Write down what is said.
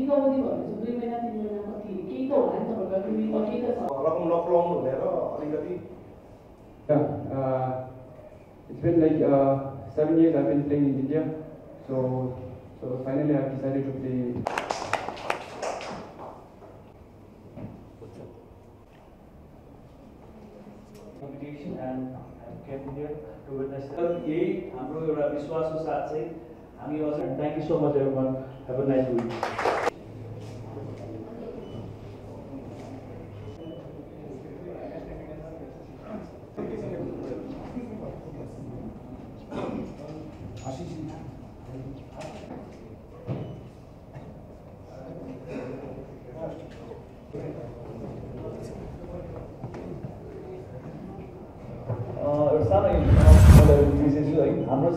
दीर्घ अवधि भन्नुहुन्छ 2 महिना 3 महिना कति केही त होला नि तपाईँको केही त छ रकम नपुर्याउनु भनेर अलिकति it's been like 7 years I've been playing in India, so finally I've decided to play. Competition and came here to witness that. यही हाम्रो एउटा विश्वासको साथ चाहिँ हामी अझ Thank you so much everyone. Have a nice week. एउटा सानो